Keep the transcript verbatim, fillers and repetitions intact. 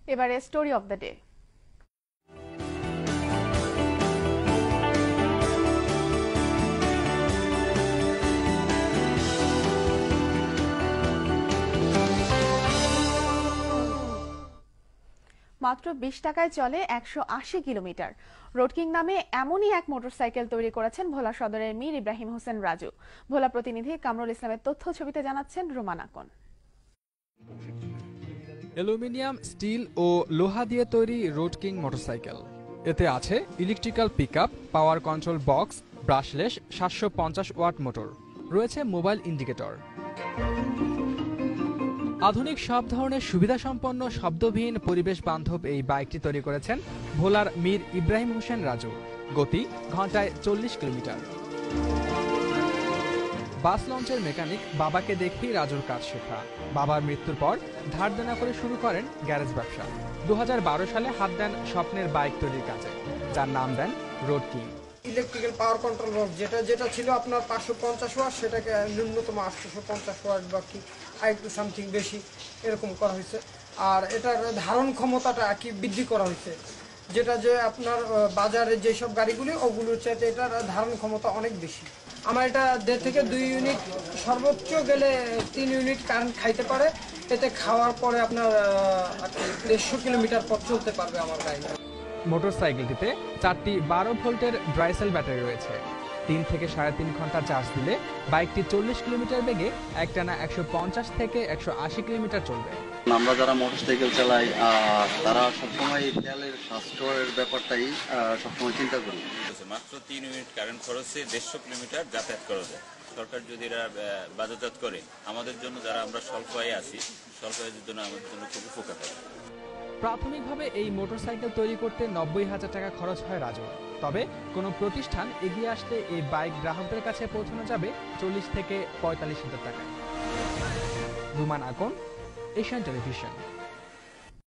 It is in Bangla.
এবারে স্টোরি অফ দ্য ডে। মাত্র বিশ টাকায় চলে একশো আশি কিলোমিটার। রোড কিং নামে এমনই এক মোটরসাইকেল তৈরি করেছেন ভোলা সদরের মীর ইব্রাহিম হোসেন রাজু। ভোলা প্রতিনিধি কামরুল ইসলামের তথ্য ছবিতে জানাচ্ছেন রোমান আকন। অ্যালুমিনিয়াম, স্টিল ও লোহা দিয়ে তৈরি রোড কিং মোটরসাইকেল। এতে আছে electrical pickup, power control box, brushless, সাতশো পঞ্চাশ ওয়াট মোটর, রয়েছে মোবাইল ইন্ডিকেটর। আধুনিক সব ধরনের সুবিধাসম্পন্ন শব্দবিহীন পরিবেশ বান্ধব এই বাইকটি তৈরি করেছেন ভোলার মীর ইব্রাহিম হোসেন রাজু। গতি ঘন্টায় চল্লিশ কিলোমিটার। বাস লঞ্চের মেকানিক বাবাকে দেখেই রাজুর কাজ শেখা। বাবার মৃত্যুর পর ধার দেনা করে শুরু করেন গ্যারেজ ব্যবসা। দু হাজার বারো সালে হাত দেন স্বপ্নের বাইক তৈরির কাজে, যার নাম দেন road king. Electrical power control box যেটা যেটা ছিল আপনার পাঁচশো পঞ্চাশ ওয়াট, সেটাকে ন্যূনতম আটশোশো পঞ্চাশ ওয়াট বা কি একটু সামথিং বেশি এরকম করা হয়েছে। আর এটার ধারণ ক্ষমতাটা কি বৃদ্ধি করা হয়েছে, যেটা যে আপনার বাজারে যেসব গাড়িগুলি ওগুলোর চাইতে এটার ধারণ ক্ষমতা অনেক বেশি। আমার এটা দেড় থেকে দুই ইউনিট, সর্বোচ্চ গেলে তিন ইউনিট কারেন্ট খাইতে পারে। এতে খাওয়ার পরে আপনার দেড়শো কিলোমিটার পথ চলতে পারবে আমার গাড়ি। মোটরসাইকেলটিতে চারটি বারো ভোল্টের ড্রাইসেল ব্যাটারি রয়েছে। তিন থেকে সাড়ে তিন ঘন্টা চার্জ দিলে বাইকটি চল্লিশ কিলোমিটার বেগে একটানা একশো পঞ্চাশ থেকে একশো আশি কিলোমিটার চলবে। আমরা যারা মোটরসাইকেল চালাই তারা সবসময় তেলের সাশ্রয়ের ব্যাপারটাই সবসময় চিন্তা করি। মাত্র তিন ইউনিট কারেন্ট খরচে দেড়শো কিলোমিটার যাতায়াত করা যায়। সরকার যদি এরা বাজারজাত করে আমাদের জন্য, যারা আমরা স্বল্প আয়ে আছি, স্বল্প আয়ের জন্য আমাদের জন্য খুব উপকার হবে। প্রাথমিকভাবে এই মোটরসাইকেল তৈরি করতে নব্বই হাজার টাকা খরচ হয় রাজু। তবে কোনো প্রতিষ্ঠান এগিয়ে আসলে এই বাইক গ্রাহকদের কাছে পৌঁছানো যাবে চল্লিশ থেকে পঁয়তাল্লিশ হাজার টাকায়। Roman Akon, Asian television.